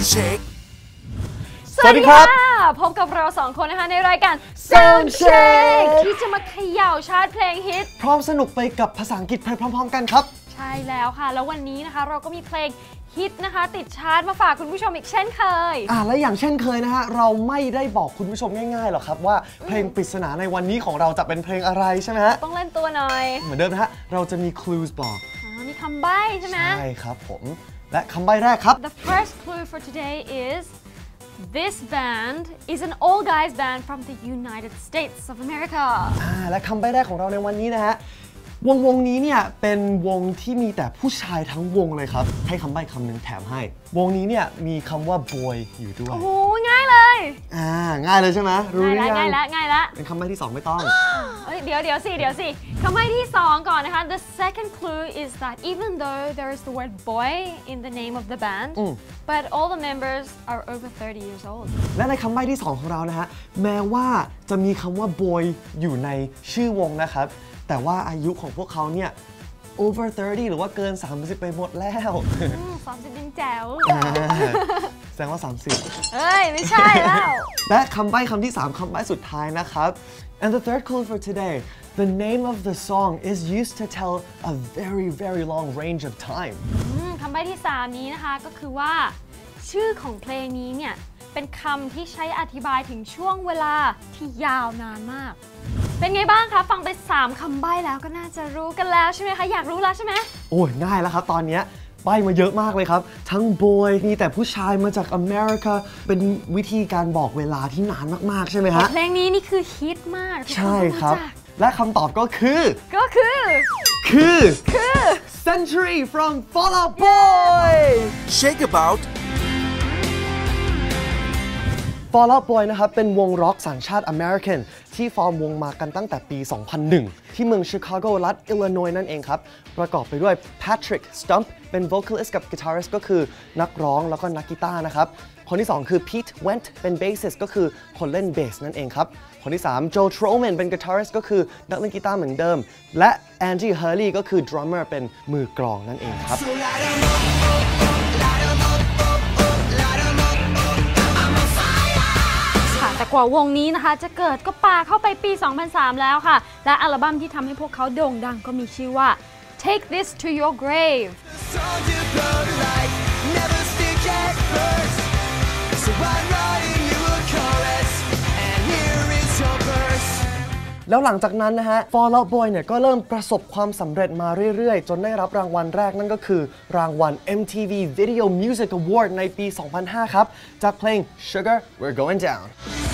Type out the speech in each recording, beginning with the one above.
Sound Check สวัสดีครับพบกับเรา2คนนะคะในรายการ Sound Check ที่จะมาเขย่าชาร์ตเพลงฮิตพร้อมสนุกไปกับภาษาอังกฤษไปพร้อมๆกันครับใช่แล้วค่ะแล้ววันนี้นะคะเราก็มีเพลงฮิตนะคะติดชาร์ตมาฝากคุณผู้ชมอีกเช่นเคยและอย่างเช่นเคยนะฮะเราไม่ได้บอกคุณผู้ชมง่ายๆหรอกครับว่าเพลงปริศนาในวันนี้ของเราจะเป็นเพลงอะไรใช่ไหมฮะต้องเล่นตัวหน่อยเหมือนเดิมนะฮะเราจะมี clues บอกมีคำใบ้ใช่ไหมใช่ครับผมและคำใบ้แรกครับ The first clue for today is This band is an all guys band from the United States of America และคำใบ้แรกของเราในวันนี้นะฮะวงนี้เนี่ยเป็นวงที่มีแต่ผู้ชายทั้งวงเลยครับให้คำใบ้คำหนึ่งแถมให้วงนี้เนี่ยมีคำว่า boy อยู่ด้วยโอ้โหง่ายเลยง่ายเลยใช่ไหมรู้หรือยังง่ายละเป็นคำใบ้ที่2ไม่ต้องเดี๋ยวสิคำใบ้ที่2ก่อนนะคะ The second clue is that even though there is the word boy in the name of the band but all the members are over 30 years old และในคำใบ้ที่2ของเรานะฮะแม้ว่าจะมีคำว่า boy อยู่ในชื่อวงนะครับแต่ว่าอายุของพวกเขาเนี่ย over 30 หรือว่าเกิน30ไปหมดแล้ว 30ยังแจ๋วแสดงว่า30 ไม่ใช่แล้วและคำใบ้คำที่3คำใบ้สุดท้ายนะครับ and the third clue for today the name of the song is used to tell a very very long range of time คำใบ้ที่3นี้นะคะก็คือว่าชื่อของเพลงนี้เนี่ยเป็นคำที่ใช้อธิบายถึงช่วงเวลาที่ยาวนานมากเป็นไงบ้างคะฟังไป3คำใบ้แล้วก็น่าจะรู้กันแล้วใช่ไหมคะอยากรู้แล้วใช่ไหมโอ้ยง่ายแล้วครับตอนนี้ใบ้มาเยอะมากเลยครับทั้ง boy มีแต่ผู้ชายมาจากอเมริกาเป็นวิธีการบอกเวลาที่นานมากๆใช่ไหมฮะเพลงนี้นี่คือฮิตมากใช่ครับและคำตอบก็คือ Century from Fall Out Boy Shake About Fall Out Boy นะครับเป็นวงร็อกสัญชาติอเมริกันที่ฟอร์มวงมากันตั้งแต่ปี 2001 ที่เมืองชิคาโกรัฐอิลลินอยส์นั่นเองครับประกอบไปด้วย Patrick Stump เป็น vocalist กับ guitarist ก็คือนักร้องแล้วก็นักกีตาร์นะครับคนที่2คือ Pete Wentz เป็น bassist ก็คือคนเล่นเบสนั่นเองครับคนที่3 Joe Trollman เป็น guitarist ก็คือนักเล่นกีตาร์เหมือนเดิมและ Angie Hurley ก็คือ drummer เป็นมือกลองนั่นเองครับแต่กว่าวงนี้นะคะจะเกิดก็ปาเข้าไปปี 2003 แล้วค่ะและอัลบั้มที่ทำให้พวกเขาโด่งดังก็มีชื่อว่า Take This to Your Grave แล้วหลังจากนั้นนะฮะ Fall Out Boy เนี่ยก็เริ่มประสบความสำเร็จมาเรื่อยๆจนได้รับรางวัลแรกนั่นก็คือรางวัล MTV Video Music Award ในปี 2005 ครับจากเพลง Sugar We're Going Down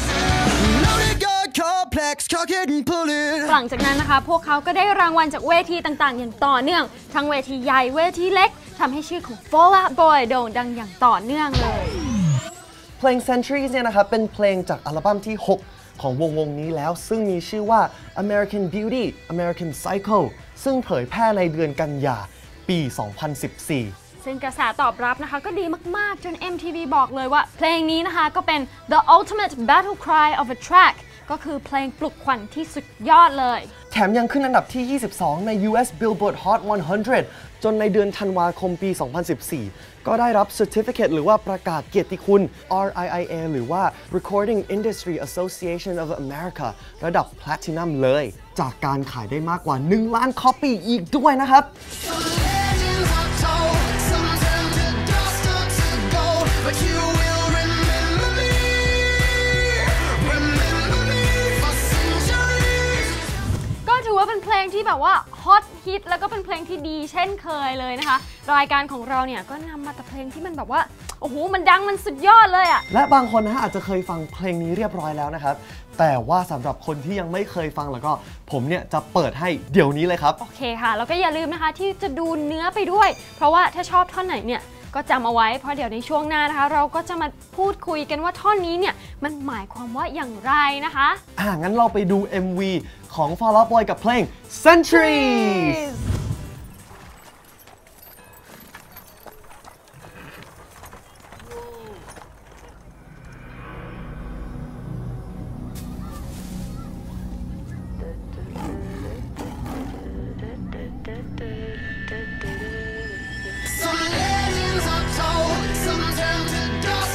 หลังจากนั้นนะคะพวกเขาก็ได้รางวัลจากเวทีต่างๆอย่างต่อเนื่องทั้งเวทีใหญ่เวทีเล็กทำให้ชื่อของ Fall Out Boy โด่งดังอย่างต่อเนื่องเลยเพลง Centuries เนี่ยนะครับเป็นเพลงจากอัลบั้มที่ 6ของวงนี้แล้วซึ่งมีชื่อว่า American Beauty American Psycho ซึ่งเผยแพร่ในเดือนกันยาปี 2014 ซึ่งกระแสตอบรับนะคะก็ดีมากๆจน MTV บอกเลยว่าเพลงนี้นะคะก็เป็น The Ultimate Battle Cry of a Track ก็คือเพลงปลุกขวัญที่สุดยอดเลยแถมยังขึ้นอันดับที่ 22 ใน US Billboard Hot 100 จนในเดือนธันวาคมปี 2014 ก็ได้รับ Certificate หรือว่าประกาศเกียรติคุณ RIIA หรือว่า Recording Industry Association of America ระดับ Platinum เลยจากการขายได้มากกว่า 1 ล้าน copy อีกด้วยนะครับว่าเป็นเพลงที่แบบว่าฮอตฮิตแล้วก็เป็นเพลงที่ดีเช่นเคยเลยนะคะรายการของเราเนี่ยก็นำมาแต่เพลงที่มันแบบว่าโอ้โหมันดังมันสุดยอดเลยอะและบางคนนะอาจจะเคยฟังเพลงนี้เรียบร้อยแล้วนะครับแต่ว่าสำหรับคนที่ยังไม่เคยฟังแล้วก็ผมเนี่ยจะเปิดให้เดี๋ยวนี้เลยครับโอเคค่ะแล้วก็อย่าลืมนะคะที่จะดูเนื้อไปด้วยเพราะว่าถ้าชอบท่อนไหนเนี่ยก็จำเอาไว้เพราะเดี๋ยวในช่วงหน้านะคะเราก็จะมาพูดคุยกันว่าท่อนนี้เนี่ยมันหมายความว่าอย่างไรนะคะงั้นเราไปดู MV ของ Fall Out Boy กับเพลง Centuries Some legends are told, some turn to dust.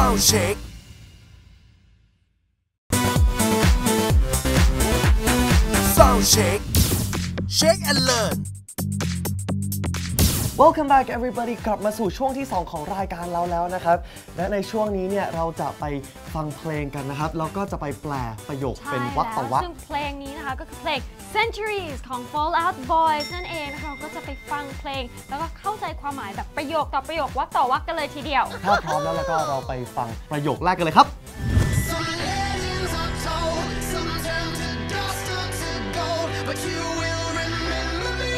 Sound check Sound check Check and learn Welcome back everybody กลับมาสู่ช่วงที่ 2 ของรายการเราแล้วนะครับและในช่วงนี้เนี่ยเราจะไปฟังเพลงกันนะครับแล้วก็จะไปแปลประโยคเป็นวรรคต่อวรรคซึ่งเพลงนี้นะคะก็คือเพลง Centuries ของ Fallout Boys นั่นเองนะคะเราก็จะไปฟังเพลงแล้วก็เข้าใจความหมายแบบประโยคต่อประโยควรรคต่อวรรคกันเลยทีเดียวถ้าพร้อมแล้วก็เราไปฟังประโยคแรกกันเลยครับ Some legends are told, some turn to dust or to gold, but you will remember me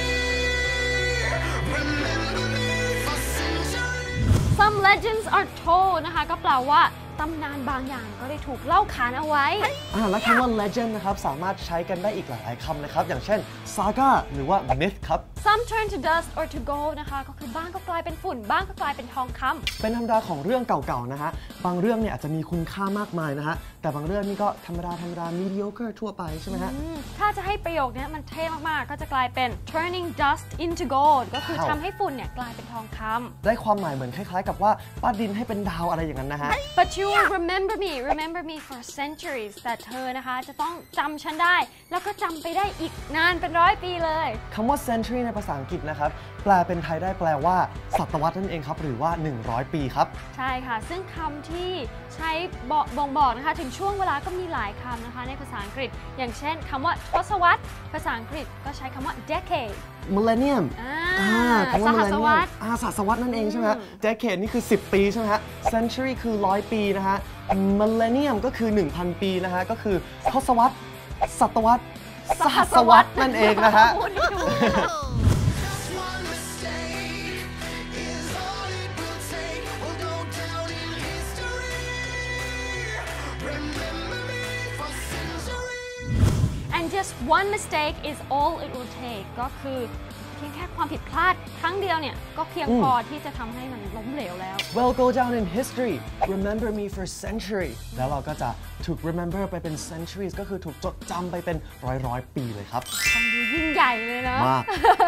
for centuries. Some legends are told นะคะก็แปลว่าตำนานบางอย่างก็ได้ถูกเล่าขานเอาไว้และคำว่า legend นะครับสามารถใช้กันได้อีกหลายคำนะครับอย่างเช่น saga หรือว่า myth ครับ Some turn to dust or to gold นะคะก็คือบ้างก็กลายเป็นฝุ่นบ้างก็กลายเป็นทองคำเป็นธรรมดาของเรื่องเก่าๆนะฮะบางเรื่องเนี่ยอาจจะมีคุณค่ามากมายนะฮะแต่บางเรื่องนี่ก็ธรรมดา mediocre ทั่วไปใช่ไหมฮะถ้าจะให้ประโยคนี้มันเท่มากๆก็จะกลายเป็น turning dust into gold ก็คือทำให้ฝุ่นเนี่ยกลายเป็นทองคำได้ความหมายเหมือนคล้ายๆกับว่าปั้นดินให้เป็นดาวอะไรอย่างนั้นนะฮะ But you will remember me for centuries แต่เธอนะคะจะต้องจำฉันได้แล้วก็จำไปได้อีกนานเป็น100 ปีเลยคำว่า century ในภาษาอังกฤษนะครับแปลเป็นไทยได้แปลว่าศตวรรษนั่นเองครับหรือว่า100 ปีครับใช่ค่ะซึ่งคำที่ใช้บ่งบอกนะคะถึงช่วงเวลาก็มีหลายคำนะคะในภาษาอังกฤษอย่างเช่นคำว่าทศวรรษภาษาอังกฤษก็ใช้คำว่า decade millennium คำว่า millennium ศตวรรษนั่นเองใช่ไหมฮะ decade นี่คือ10 ปีใช่ไหมฮะ century คือ100 ปีนะฮะ millennium ก็คือ 1,000 ปีนะฮะก็คือทศวรรษศตวรรษสหัสวรรษนั่นเองนะฮะ Just one mistake is all it will take ก็คือเพียงแค่ความผิดพลาดครั้งเดียวเนี่ยก็เพียงพอที่จะทำให้มันล้มเหลวแล้ว Well go down in history remember me for century แล้วเราก็จะถูก remember ไปเป็น centuries ก็คือถูกจดจำไปเป็นร้อยปีเลยครับฟังดูยิ่งใหญ่เลยนะมาก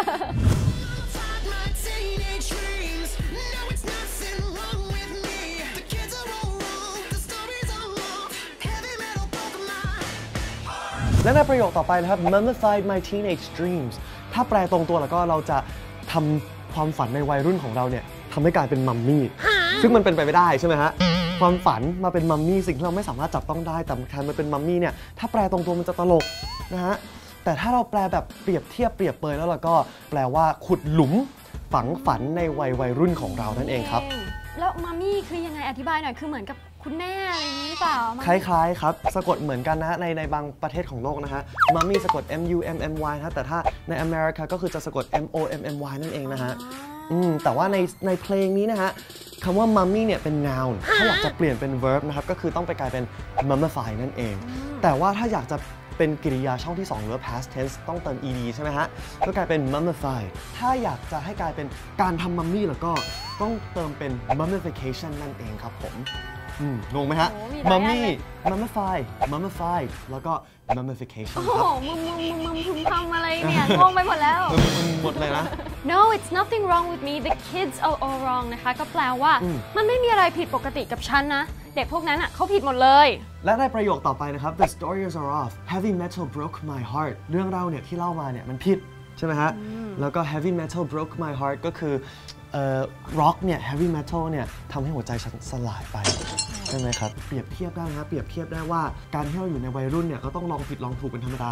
และในประโยคต่อไปนะครับ mummified my teenage dreams ถ้าแปลตรงตัวแล้วก็เราจะทำความฝันในวัยรุ่นของเราเนี่ยทำให้กลายเป็นมัมมี่ซึ่งมันเป็นไปไม่ได้ใช่ไหมฮะความฝันมาเป็นมัมมี่สิ่งที่เราไม่สามารถจับต้องได้แต่การมาเป็นมัมมี่เนี่ยถ้าแปลตรงตัวมันจะตลกนะฮะแต่ถ้าเราแปลแบบเปรียบเทียบเปรียบเปยแล้วเราก็แปลว่าขุดหลุมฝังฝันในวัยรุ่นของเรานั่นเองครับแล้วมัมมี่คือยังไงอธิบายหน่อยคือเหมือนกับคุณแม่อะไรอย่างนี้หรือเปล่าคล้ายๆครับสะกดเหมือนกันนะในบางประเทศของโลกนะฮะมัมมี่สะกด MUMMY นะแต่ถ้าในอเมริกาก็คือจะสะกด MOMMY นั่นเองนะฮะแต่ว่าในเพลงนี้นะฮะคำว่ามัมมี่เนี่ยเป็น noun ถ้าอยากจะเปลี่ยนเป็น verb นะครับก็คือต้องไปกลายเป็น mummify นั่นเองแต่ว่าถ้าอยากจะเป็นกริยาช่องที่2หรือ past tense ต้องเติม ed ใช่ไหมฮะก็กลายเป็น mummify ถ้าอยากจะให้กลายเป็นการทำมัมมี่แล้วก็ต้องเติมเป็น mummification นั่นเองครับผมงงไหมฮะ mummy mummify แล้วก็ mummification ครับมึงทำอะไรเนี่ยงงไปหมดแล้วหมดเลยนะ No it's nothing wrong with me the kids are all wrong นะคะก็แปลว่ามันไม่มีอะไรผิดปกติกับฉันนะเด็กพวกนั้นอ่ะเขาผิดหมดเลยและในประโยคต่อไปนะครับ The stories are off heavy metal broke my heart เรื่องเราเนี่ยที่เล่ามาเนี่ยมันผิดใช่ไหมฮะแล้วก็ heavy metal broke my heart ก็คือrock เนี่ย heavy metal เนี่ยทำให้หัวใจฉันสลายไปใช่ไหมครับเปรียบเทียบได้นะครับเปรียบเทียบได้ว่าการที่เราอยู่ในวัยรุ่นเนี่ยก็ต้องลองผิดลองถูกเป็นธรรมดา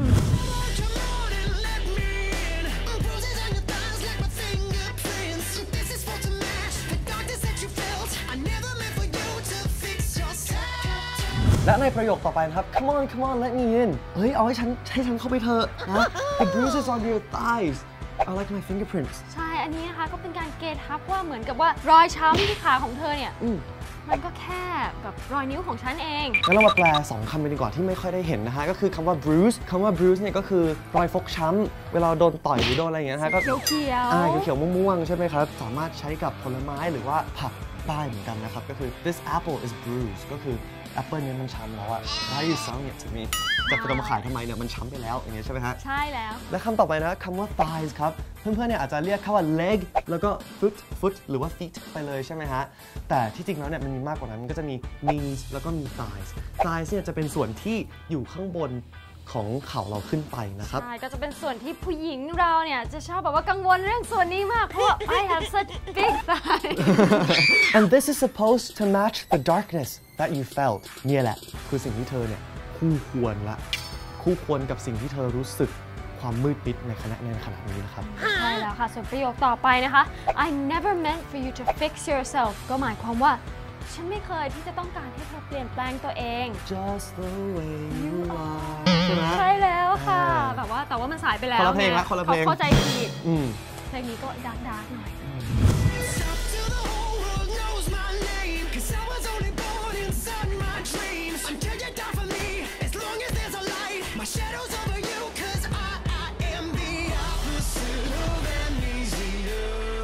และในประโยคต่อไปนะครับ Come on let me in เฮ้ยเอาให้ฉันเข้าไปเถอะนะ The bruises on your thighs are like my fingerprints ใช่อันนี้นะคะก็เป็นการเกทับว่าเหมือนกับว่ารอยช้ำที่ขาของเธอเนี่ยมันก็แค่แบบรอยนิ้วของฉันเองงั้นเรามาแปล2คำกันดีกว่าที่ไม่ค่อยได้เห็นนะฮะก็คือคำว่า bruise คำว่า bruise เนี่ยก็คือรอยฟกช้ำเวลาโดนต่อยหรือโดนอะไรอย่างเงี้ยนะฮะก็เขียวม่วงๆใช่ไหมครับสามารถใช้กับผลไม้หรือว่าผักได้เหมือนกันนะครับก็คือ this apple is bruised ก็คือแอปเปิลเนี่ยมันช้ำแล้วอะ Why are you selling it to me จะมาขายทำไมเนี่ยมันช้ำไปแล้วอย่างเงี้ยใช่ไหมฮะใช่แล้วและคำต่อไปนะคำว่า thighs ครับเพื่อนๆเนี่ยอาจจะเรียกคำว่า leg แล้วก็ foot หรือว่า feet ไปเลยใช่ไหมฮะแต่ที่จริงแล้วเนี่ยมันมีมากกว่านั้นมันก็จะมี knees แล้วก็มี thighs เนี่ยจะเป็นส่วนที่อยู่ข้างบนของเข่าเราขึ้นไปนะครับใช่ก็จะเป็นส่วนที่ผู้หญิงเราเนี่ยจะชอบแบบว่ากังวลเรื่องส่วนนี้มากเพราะ I have such big thighs and this is supposed to match the darkness that you felt เนี่ยแหละคือสิ่งที่เธอเนี่ยคู่ควรกับสิ่งที่เธอรู้สึกความมืดมิดในขณะนี้นะครับใช่แล้วค่ะส่วนประโยคต่อไปนะคะ I never meant for you to fix yourself ก็หมายความว่าฉันไม่เคยที่จะต้องการให้เธอเปลี่ยนแปลงตัวเอง just the way you are ใช่ไหมใช่แล้วค่ะแต่ว่ามันสายไปแล้วคนละเพลงละคนละเพลงเข้าใจผิดเพลงนี้ก็ดาร์กหน่อย Stop till the whole world knows my name. 'Cause I was only born inside my dreams. Until you die for me, as long as there's a light, my shadow's over you. 'Cause I am the opposite of amnesia.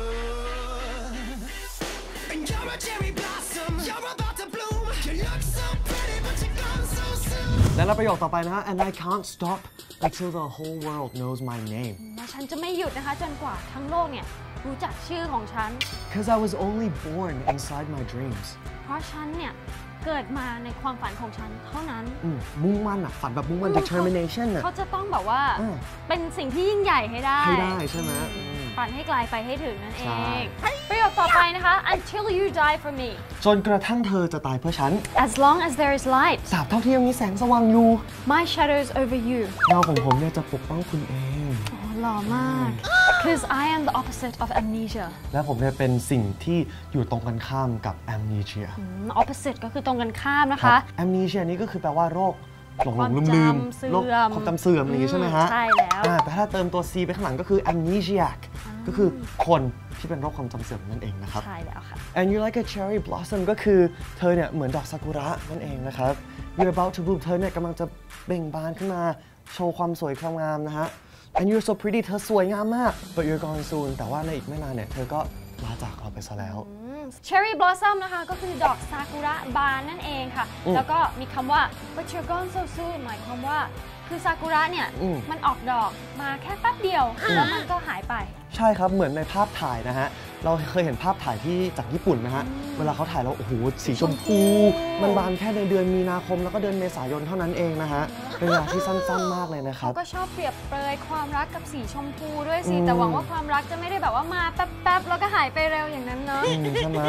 And you're a cherry blossom, you're about to bloom. You look so pretty, but you're gone so soon. และประโยคต่อไปนะ and I can't stop until the whole world knows my name และฉันจะไม่หยุดนะคะจนกว่าทั้งโลกเนี่ยรู้จักชื่อของฉัน because I was only born inside my dreams เพราะฉันเนี่ยเกิดมาในความฝันของฉันเท่านั้นมุ่งมั่นอะฝันแบบมุ่งมั่น determination อะเขาจะต้องแบบว่าเป็นสิ่งที่ยิ่งใหญ่ให้ได้ใช่ไหมฝันให้ไกลไปให้ถึงนั่นเองประโยคต่อไปนะคะ until you die for me จนกระทั่งเธอจะตายเพื่อฉัน as long as there is light ตราบเท่าที่ยังมีแสงสว่างอยู่ my shadows over you เงาของผมเนี่ยจะปกป้องคุณเองหล่อมาก because I am the opposite of amnesia และผมเนี่ยเป็นสิ่งที่อยู่ตรงกันข้ามกับ amnesia opposite ก็คือตรงกันข้ามนะคะ amnesia นี่ก็คือแปลว่าโรคหลงลืมโรคความจำเสื่อมอะไรอย่างนี้ใช่ไหมฮะใช่แล้วแต่ถ้าเติมตัว C ไปข้างหลังก็คือ amnesiac ก็คือคนที่เป็นโรคความจำเสื่อมนั่นเองนะครับใช่แล้วค่ะ and you're like a cherry blossom ก็คือเธอเนี่ยเหมือนดอกซากุระนั่นเองนะครับ you're about to bloom เธอเนี่ยกำลังจะเบ่งบานขึ้นมาโชว์ความสวยความงามนะฮะ and you're so pretty เธอสวยงามมาก but you're gone soon แต่ว่าในอีกไม่นานเนี่ยเธอก็ลาจากเราไปซะแล้ว Cherry Blossom นะคะก็คือดอกซากุระบานนั่นเองค่ะแล้วก็มีคำว่า but you're gone so soon หมายความว่าคือซากุระเนี่ยมันออกดอกมาแค่แป๊บเดียวแล้วมันก็หายไปใช่ครับเหมือนในภาพถ่ายนะฮะเราเคยเห็นภาพถ่ายที่จากญี่ปุ่นไหมฮะเวลาเขาถ่ายแล้วโอ้โหสีชมพูมันบานแค่ในเดือนมีนาคมแล้วก็เดือนเมษายนเท่านั้นเองนะฮะเป็นเวลาที่สั้นๆมากเลยนะครับเขาก็ชอบเปรียบเปรยความรักกับสีชมพูด้วยสิแต่หวังว่าความรักจะไม่ได้แบบว่ามาแป๊บๆแล้วก็หายไปเร็วอย่างนั้นเนาะใช่ไหม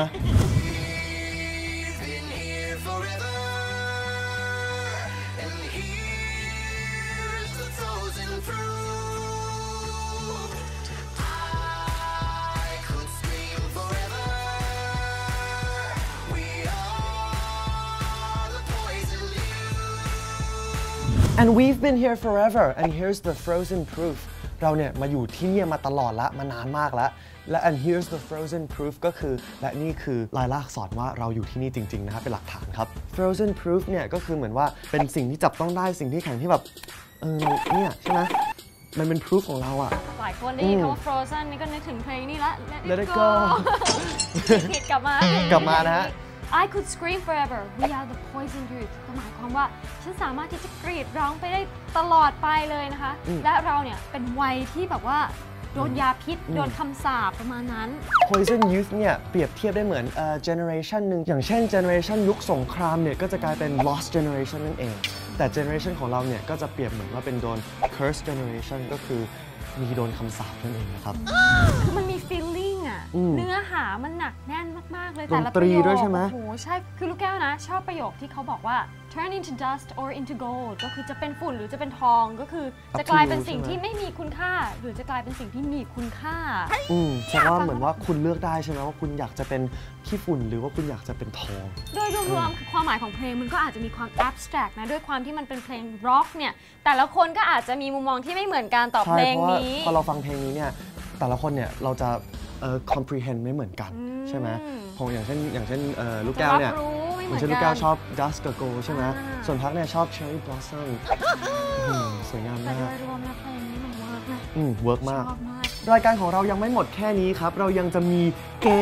And we've been here forever and here's the frozen proof เราเนี่ยมาอยู่ที่นี่มาตลอดละมานานมากแล้วและ and here's the frozen proof ก็คือและนี่คือลายลักษณ์สอนว่าเราอยู่ที่นี่จริงๆนะครับเป็นหลักฐานครับ frozen proof เนี่ยก็คือเหมือนว่าเป็นสิ่งที่จับต้องได้สิ่งที่แข็งที่แบบเนี่ยใช่ไหมมันเป็น proof ของเราอะหลายคนได้ยินคำว่า frozen นี่ก็นึกถึงเพลงนี้ละ Let it go ผิดกลับมานะฮะI could scream forever we are the poison youth ก็หมายความว่าฉันสามารถที่จะกรีดร้องไปได้ตลอดไปเลยนะคะและเราเนี่ยเป็นวัยที่แบบว่าโดนยาพิษโดนคำสาปประมาณนั้น poison youth เนี่ยเปรียบเทียบได้เหมือนgeneration หนึ่งอย่างเช่น generation ยุคสงครามเนี่ยก็จะกลายเป็น lost generation นั่นเองแต่ generation ของเราเนี่ยก็จะเปรียบเหมือนว่าเป็นโดน curse generation ก็คือมีโดนคำสาปนั่นเองนะครับคือมันมี feeling อะเนื้อหามันหนักแน่นมากๆเลยแต่ละประโยคด้วยใช่ไหมโอ้โหใช่คือลูกแก้วนะชอบประโยคที่เขาบอกว่า turn into dust or into gold ก็คือจะเป็นฝุ่นหรือจะเป็นทองก็คือจะกลายเป็นสิ่งที่ไม่มีคุณค่าหรือจะกลายเป็นสิ่งที่มีคุณค่าใช่ว่าเหมือนว่าคุณเลือกได้ใช่ไหมว่าคุณอยากจะเป็นขี้ฝุ่นหรือว่าคุณอยากจะเป็นทองโดยรวมๆคือความหมายของเพลงมันก็อาจจะมีความ abstract นะด้วยความที่มันเป็นเพลง rock เนี่ยแต่ละคนก็อาจจะมีมุมมองที่ไม่เหมือนกันต่อเพลงนี้พอเราฟังเพลงนี้เนี่ยแต่ละคนเนี่ยเราจะcomprehend ไม่เหมือนกันใช่ไหมผมอย่างเช่นลูกแก้วเนี่ยอย่างเช่นลูกแก้วชอบ dust กับ gold ใช่ไหมส่วนพักเนี่ยชอบ cherry blossom สวยงามมากแต่โดยรวมแล้วเพลงนี้มันเวิร์กนะเวิร์กมากรายการของเรายังไม่หมดแค่นี้ครับเรายังจะมีเกม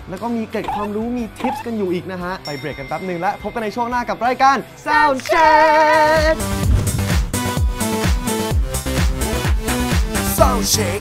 แล้วก็มีเกร็ดความรู้มีทิปส์กันอยู่อีกนะฮะไปเบรกกันแป๊บนึงและพบกันในช่วงหน้ากับรายการ Sound Check Sound Check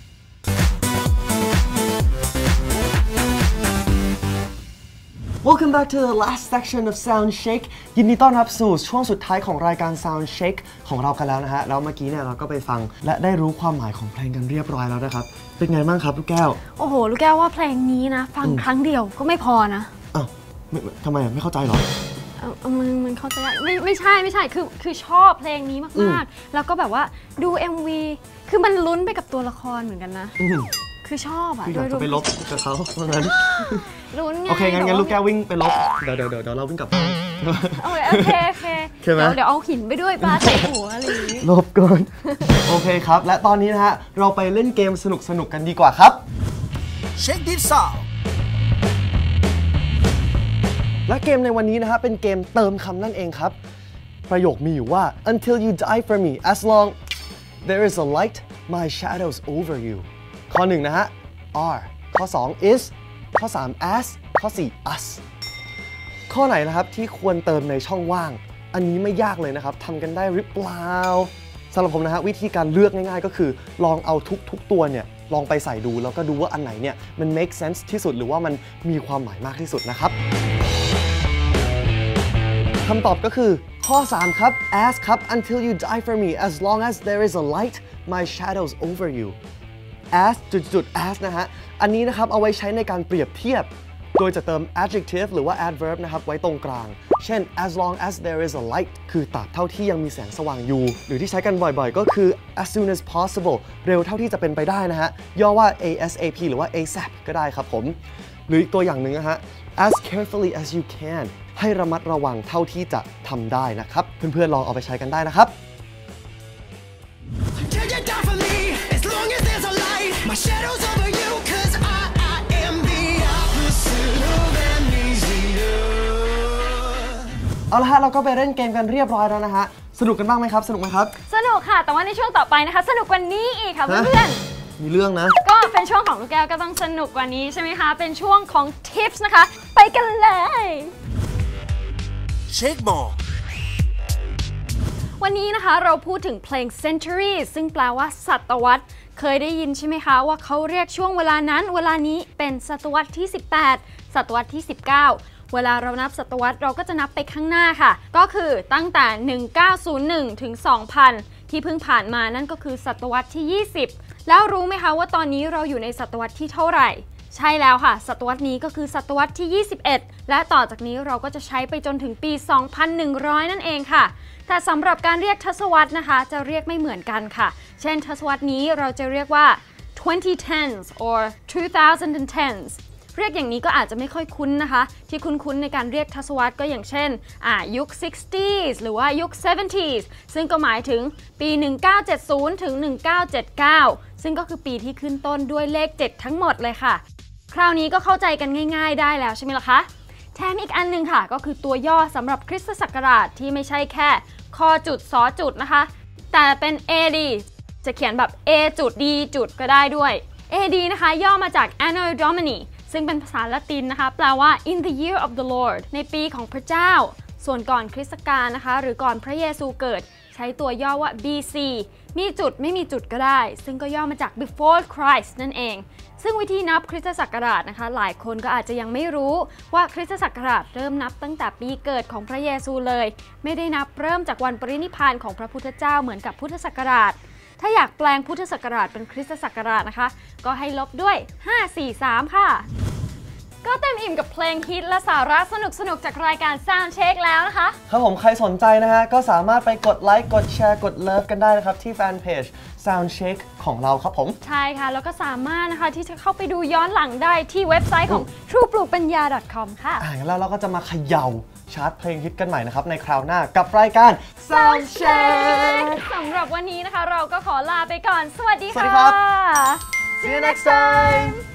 Welcome back to the last section of Sound Shake ยินดีต้อนรับสู่ช่วงสุดท้ายของรายการ Sound Shake ของเรากันแล้วนะฮะแล้วเมื่อกี้เนี่ยเราก็ไปฟังและได้รู้ความหมายของเพลงกันเรียบร้อยแล้วนะครับเป็นไงบ้างครับลูกแก้วโอ้โหลูกแก้วว่าเพลงนี้นะฟังครั้งเดียวก็ไม่พอนะอ้าวทำไมไม่เข้าใจหรอมันเข้าใจไม่ใช่คือชอบเพลงนี้มากๆแล้วก็แบบว่าดู MV คือมันลุ้นไปกับตัวละครเหมือนกันนะคือชอบอ่ะอยากจะไปลบกับเขาเพราะงั้นลุ้นไงโอเคงั้นลูกแก้ววิ่งไปลบเดี๋ยวเราวิ่งกลับบ้านโอเคเดี๋ยวเอาหินไปด้วยปลาใส่หัวอะไรอย่างนี้ลบก่อนโอเคครับและตอนนี้นะฮะเราไปเล่นเกมสนุกกันดีกว่าครับเช็คดิฟซาวและเกมในวันนี้นะฮะเป็นเกมเติมคำนั่นเองครับประโยคมีอยู่ว่า until you die for me as long there is a light my shadows over you ข้อ1นะฮะ are ข้อ2 is ข้อ3 as ข้อ4 us ข้อไหนนะครับที่ควรเติมในช่องว่างอันนี้ไม่ยากเลยนะครับทำกันได้หรือเปล่าสำหรับผมนะฮะวิธีการเลือกง่ายๆก็คือลองเอาทุกตัวเนี่ยลองไปใส่ดูแล้วก็ดูว่าอันไหนเนี่ยมัน make sense ที่สุดหรือว่ามันมีความหมายมากที่สุดนะครับคำตอบก็คือข้อ3ครับ as ครับ until you die for me as long as there is a light my shadows over you as as นะฮะอันนี้นะครับเอาไว้ใช้ในการเปรียบเทียบโดยจะเติม adjective หรือว่า adverb นะครับไว้ตรงกลางเช่น as long as there is a light คือตราบเท่าที่ยังมีแสงสว่างอยู่หรือที่ใช้กันบ่อยๆก็คือ as soon as possible เร็วเท่าที่จะเป็นไปได้นะฮะย่อว่า ASAP หรือว่า ASAP ก็ได้ครับผมหรืออีกตัวอย่างหนึ่งนะฮะ as carefully as you can ให้ระมัดระวังเท่าที่จะทำได้นะครับเพื่อนๆลองเอาไปใช้กันได้นะครับเอาละฮะเราก็ไปเล่นเกมกันเรียบร้อยแล้วนะฮะสนุกกันบ้างไหมครับสนุกไหมครับสนุกค่ะแต่ว่าในช่วงต่อไปนะคะสนุกกว่านี้อีกค่ะเพื่อนมีเรื่องนะก็เป็นช่วงของลูกแก้วก็ต้องสนุกกว่านี้ใช่ไหมคะเป็นช่วงของ tips นะคะไปกันเลยเช็คบอลวันนี้นะคะเราพูดถึงเพลง century ซึ่งแปลว่าศตวรรษเคยได้ยินใช่ไหมคะว่าเขาเรียกช่วงเวลานั้นเวลานี้เป็นศตวรรษที่18ศตวรรษที่19เวลาเรานับศตวรรษเราก็จะนับไปข้างหน้าค่ะก็คือตั้งแต่1901ถึง2000ที่เพิ่งผ่านมานั่นก็คือศตวรรษที่20แล้วรู้ไหมคะว่าตอนนี้เราอยู่ในศตวรรษที่เท่าไหร่ใช่แล้วค่ะศตวรรษนี้ก็คือศตวรรษที่21และต่อจากนี้เราก็จะใช้ไปจนถึงปี2100นั่นเองค่ะแต่สำหรับการเรียกทศวรรษนะคะจะเรียกไม่เหมือนกันค่ะเช่นทศวรรษนี้เราจะเรียกว่า 2010s or 2010sเรียกอย่างนี้ก็อาจจะไม่ค่อยคุ้นนะคะที่คุ้นในการเรียกทศวรรษก็อย่างเช่นยุค 60s หรือว่ายุค 70s ซึ่งก็หมายถึงปี 1970 ถึง 1979 ซึ่งก็คือปีที่ขึ้นต้นด้วยเลข 7 ทั้งหมดเลยค่ะคราวนี้ก็เข้าใจกันง่ายๆได้แล้วใช่ไหมล่ะคะแถมอีกอันนึงค่ะก็คือตัวย่อสำหรับคริสตศักราชที่ไม่ใช่แค่คอจุดสอจุดนะคะแต่เป็น AD จะเขียนแบบ A จุด D จุดก็ได้ด้วย AD นะคะย่อมาจาก Anno Dominiซึ่งเป็นภาษาละตินนะคะแปลว่า in the year of the Lord ในปีของพระเจ้าส่วนก่อนคริสตกาลนะคะหรือก่อนพระเยซูเกิดใช้ตัวย่อว่า BC มีจุดไม่มีจุดก็ได้ซึ่งก็ย่อมาจาก before Christ นั่นเองซึ่งวิธีนับคริสตศักราชนะคะหลายคนก็อาจจะยังไม่รู้ว่าคริสตศักราชเริ่มนับตั้งแต่ปีเกิดของพระเยซูเลยไม่ได้นับเริ่มจากวันปรินิพพานของพระพุทธเจ้าเหมือนกับพุทธศักราชถ้าอยากแปลงพุทธศักราชเป็นคริสตศักราชนะคะก็ให้ลบด้วย543ค่ะก็เต็มอิ่มกับเพลงฮิตและสาระสนุกจากรายการ Sound Check แล้วนะคะครับผมใครสนใจนะฮะก็สามารถไปกดไลค์กดแชร์กดเลิฟกันได้นะครับที่แฟนเพจ Sound Check ของเราครับผมใช่ค่ะแล้วก็สามารถนะคะที่จะเข้าไปดูย้อนหลังได้ที่เว็บไซต์ของ trueplugbanya.com ค่ะแล้วเราก็จะมาเขย่าชาร์ตเพลงฮิตกันใหม่นะครับในคราวหน้ากับรายการ Sound Check สำหรับวันนี้นะคะเราก็ขอลาไปก่อนสวัสดีค่ะ See you next time